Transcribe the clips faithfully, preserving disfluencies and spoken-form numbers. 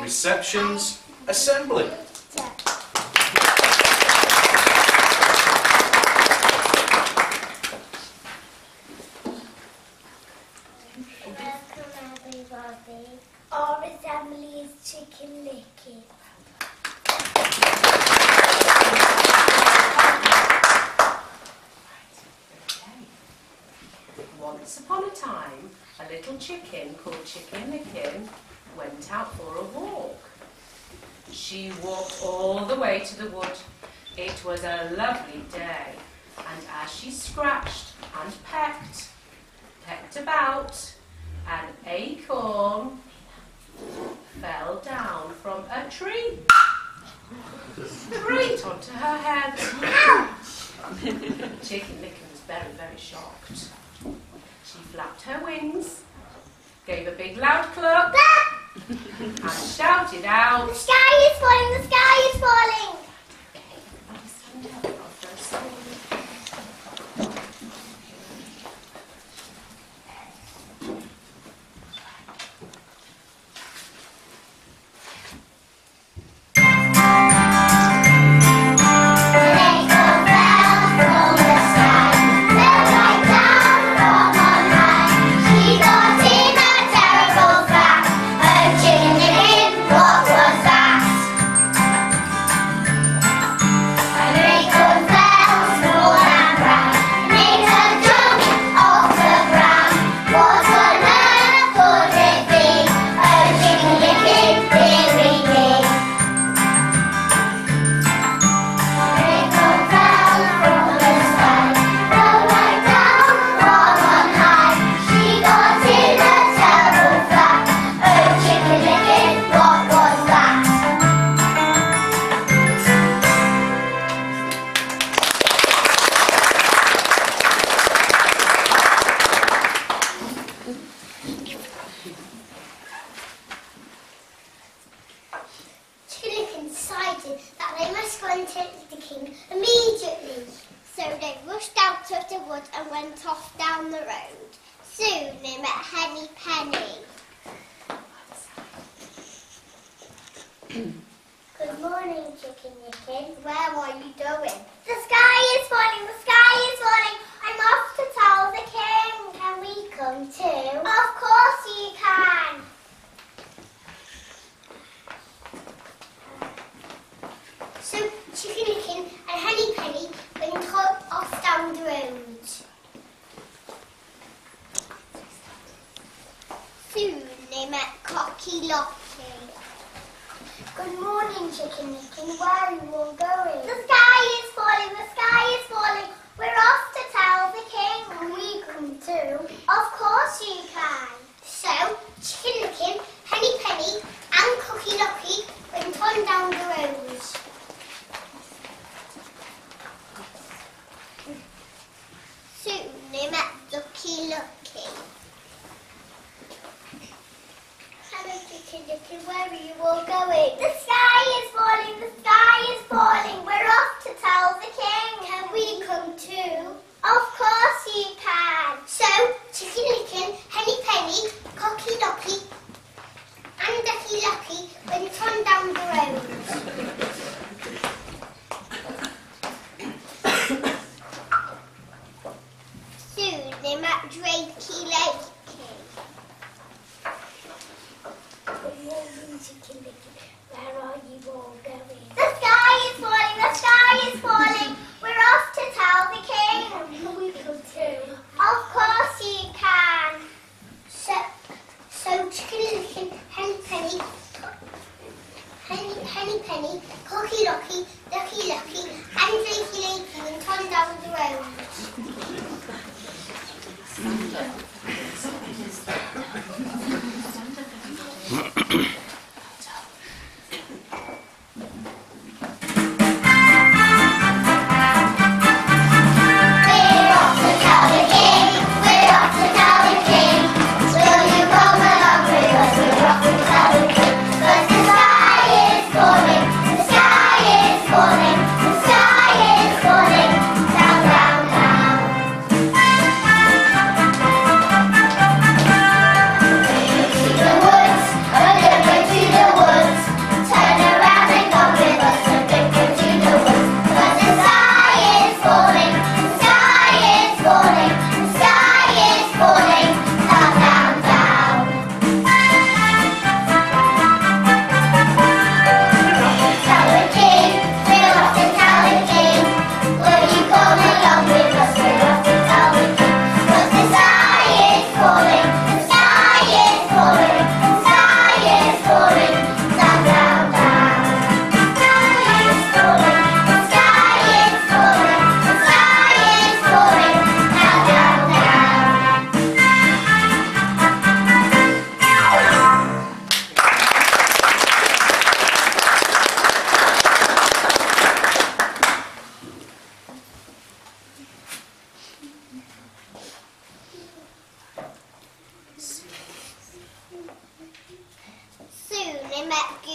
Receptions, assembly. Welcome everybody. Our assembly is chicken licking. Once upon a time, a little chicken called Chicken Licken went out for a walk. She walked all the way to the wood. It was a lovely day, and as she scratched and pecked, pecked about, an acorn fell down from a tree, straight onto her head. Chicken Licken was very, very shocked. She flapped her wings, gave a big loud cluck, and shouted out, "The sky is falling, the sky is falling!" Everybody stand up, I'll first say. Decided that they must go and take the king immediately. So they rushed out of the wood and went off down the road. Soon they met Henny Penny. Good morning, Chicken Licken. Where are you going? The sky is falling, the sky is falling. I'm off to tell the king. Can we come too? Of course you can. So Chicken Licken and Henny Penny went off down the road. Soon they met Cocky Locky. Good morning, Chicken Licken. Where are you all going? The sky is falling, the sky is falling. We're off to tell the king. Can we come too? Of course you can. So Chicken Licken, Henny Penny and Cocky Locky went on down the road. Soon they met Ducky Lucky. Hello, Chicken Licken, where are you all going? The sky is falling, the sky is falling. We're off to tell the king. Can we come too? Of course you can. So, Chicken Licken, Henny Penny, Cocky Locky and Ducky Lucky went on down the road. Soon they met Drakey Lakey. Good morning, Chicken Licken. Where are you all going? The sky is falling, the sky is falling. We're off to tell the king. Can we come too? Of course you can. So, so Chicken Licken, Henny Penny, Henny, Henny Penny, Cocky Locky, Ducky Lucky, and Drakey Lakey went on down the road.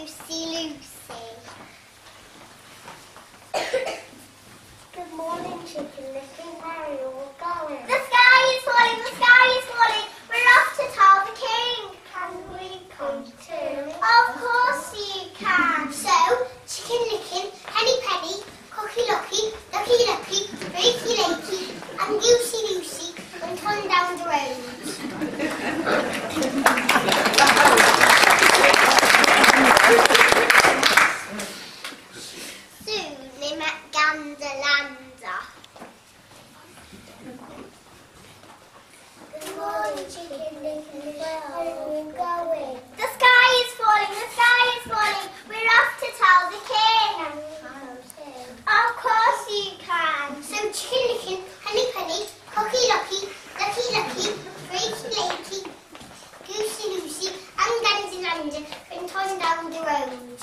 Lucy, Lucy. Good morning, Chicken Licken. Where are you all going? The sky is falling, the sky is falling. We're off to tell the king. Can we come too? Of course you can. So, Chicken Licken, Henny Penny, Cocky Lucky, Lucky Lucky, Rakey Lakey, and Goosey Lucy went on down the road. Soon they met Ganderlander. Good morning, Chicken Licken. Where are we going? The sky is falling, the sky is falling. We're off to tell the king. Of course you can. So Chicken Licken, Henny Penny, Cocky Lucky, Lucky Lucky, Rakey Lakey, Goosey Lucy, and Ganderlander went on down the road.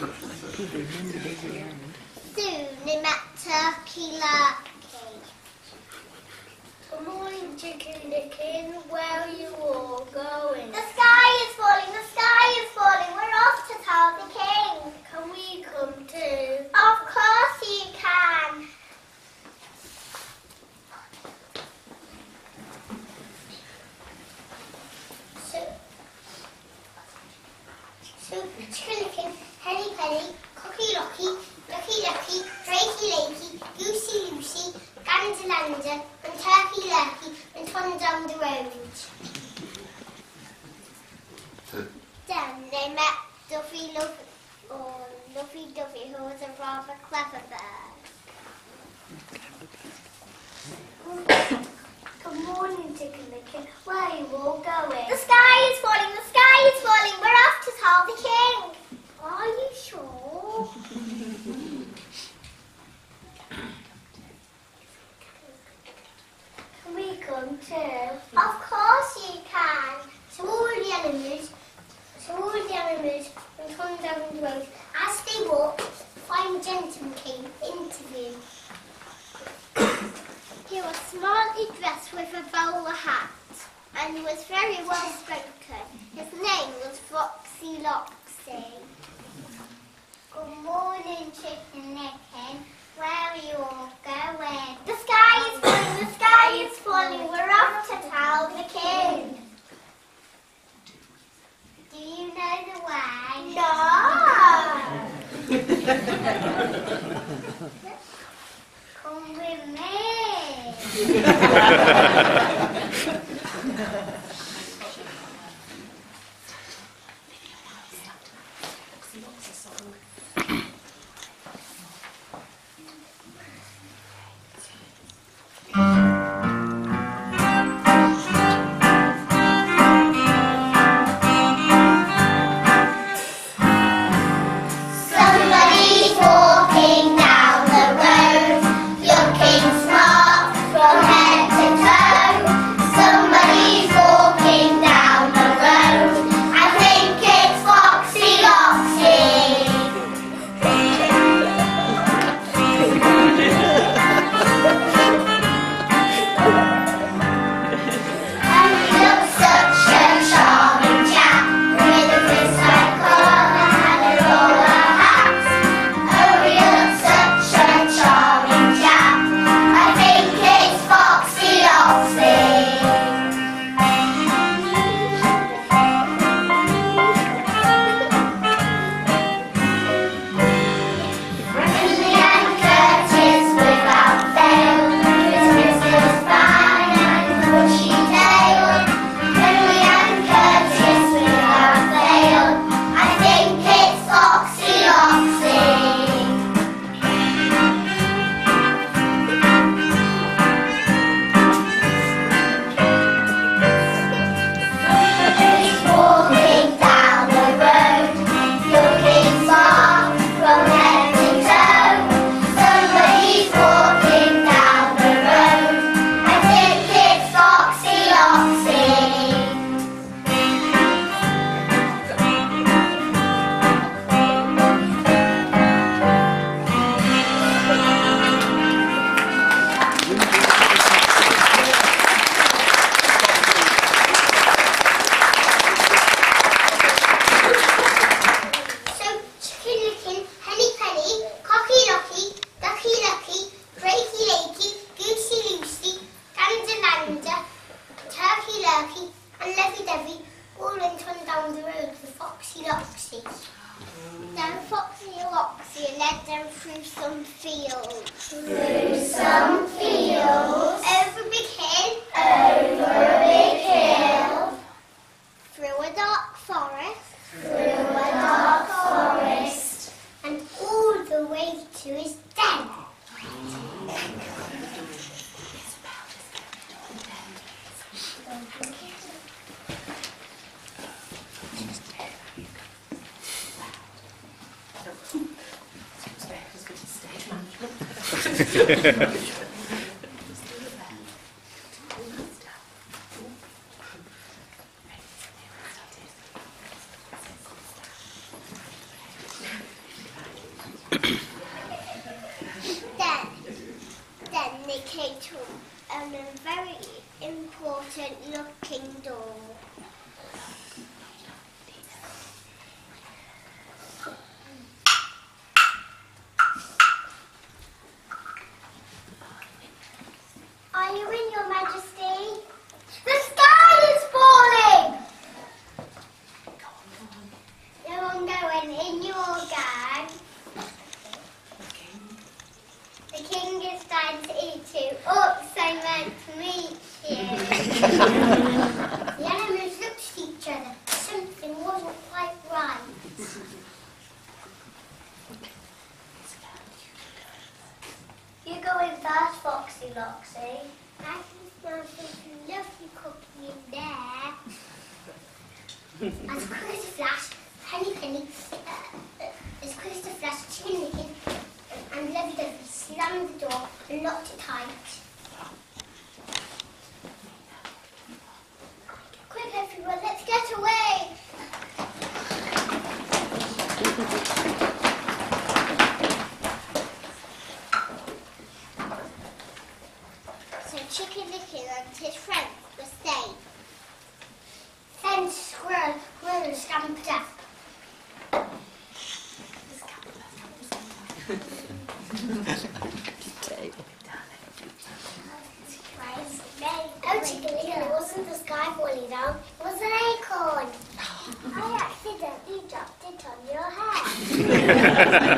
Soon they met Turkey Lurkey. Good morning, Chicken Licken. Where are you all going? The sky is falling, the sky is falling. We're off to tell the king. Can we come too? Of course you can. So, so Chicken Licken, Henny Penny, Cocky Lucky, Lucky Lucky, Rakey Lakey, Goosey Lucy, Ganderlander, and Turkey Lurkey went on down the road. Then they met Duffy Luffy, or Luffy Duffy, who was a rather clever bird. Good morning, Chicken Licken. Where are you all going? The sky is falling, the sky is falling. We're off to tell the king. Are you sure? Can we come too? Of course you can. So all the animals, so all the animals went on down the road. As they walked, a fine gentleman came to interview. He was smartly dressed with a bowler hat and was very well spoken. His name was Foxy Loxy. Good morning, Chicken Licken. Where are you all going? The sky is falling, the sky is falling. We're off to tell the king. Do you know the way? No. Come with me. Somebody's walking down the road, looking smart from head to toe. Somebody's walking down the road. I think it's Foxy Loxy. Loxy. Then Foxy and Loxy led them through some fields. Through some fields. Over a big hill. Over a big hill. Through a dark forest. Through a dark forest. And all the way to his den. Then, then they came to um, a very important looking door. Are you in, Your Majesty? The sky is falling! No one going in your gang. The king is trying to eat you. Oh, so meant to meet you. The animals looked at each other. Something wasn't quite right. You go in first, Foxy Loxy. I can smell something lovely cooking in there. As quick as a flash, Penny Penny, uh, uh, as quick as a flash, Chicken Licken, uh, and Lovey Dovey slammed the door and locked it tight. Quick, everyone, let's get away! So Chicken Licken and his friends were safe. Then Squirrel, Squirrel scampered up. Oh, Chicken Licken, it wasn't the sky falling down, it was an acorn. I accidentally dropped it on your head.